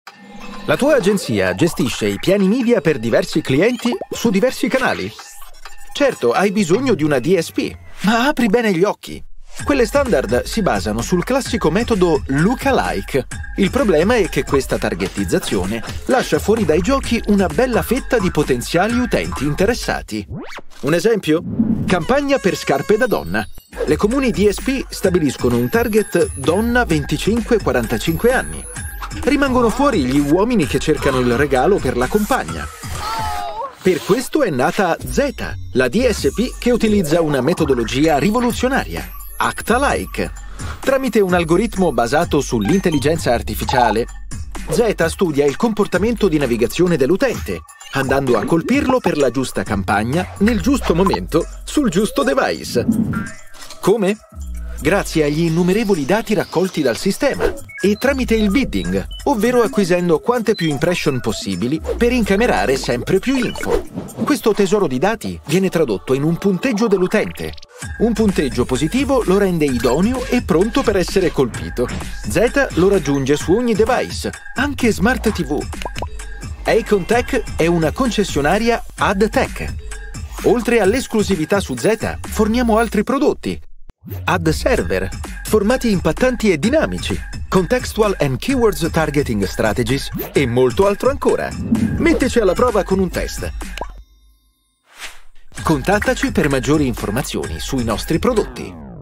La tua agenzia gestisce i piani media per diversi clienti su diversi canali. Certo, hai bisogno di una DSP, ma apri bene gli occhi. Quelle standard si basano sul classico metodo lookalike. Il problema è che questa targetizzazione lascia fuori dai giochi una bella fetta di potenziali utenti interessati. Un esempio? Campagna per scarpe da donna. Le comuni DSP stabiliscono un target donna 25-45 anni. Rimangono fuori gli uomini che cercano il regalo per la compagna. Per questo è nata Zeta, la DSP che utilizza una metodologia rivoluzionaria, Act-alike. Tramite un algoritmo basato sull'intelligenza artificiale, Zeta studia il comportamento di navigazione dell'utente, andando a colpirlo per la giusta campagna, nel giusto momento, sul giusto device. Come? Grazie agli innumerevoli dati raccolti dal sistema e tramite il bidding, ovvero acquisendo quante più impression possibili per incamerare sempre più info. Questo tesoro di dati viene tradotto in un punteggio dell'utente. Un punteggio positivo lo rende idoneo e pronto per essere colpito. Zeta lo raggiunge su ogni device, anche Smart TV. Acon Tech è una concessionaria ad tech. Oltre all'esclusività su Zeta, forniamo altri prodotti. Ad server, formati impattanti e dinamici, contextual and keywords targeting strategies e molto altro ancora. Mettici alla prova con un test. Contattaci per maggiori informazioni sui nostri prodotti.